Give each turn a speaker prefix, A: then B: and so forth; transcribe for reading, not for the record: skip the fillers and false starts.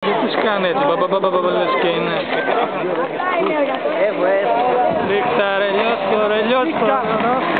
A: ti scanna, le schiene.
B: Questo.
A: Richtare gli occhi,